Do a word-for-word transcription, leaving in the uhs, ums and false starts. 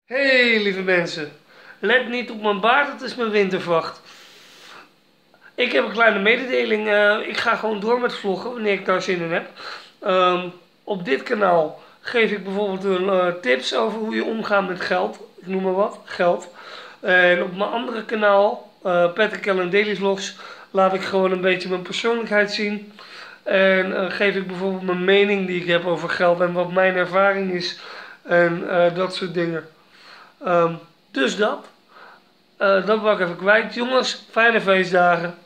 Hey lieve mensen, let niet op mijn baard, het is mijn wintervacht. Ik heb een kleine mededeling, uh, ik ga gewoon door met vloggen wanneer ik daar zin in heb. Um, op dit kanaal geef ik bijvoorbeeld uh, tips over hoe je omgaat met geld, ik noem maar wat, geld. En op mijn andere kanaal, uh, Patrick Allen Daily Vlogs, laat ik gewoon een beetje mijn persoonlijkheid zien. En uh, geef ik bijvoorbeeld mijn mening die ik heb over geld en wat mijn ervaring is en uh, dat soort dingen. Um, dus dat. Uh, dat wou ik even kwijt. Jongens, fijne feestdagen.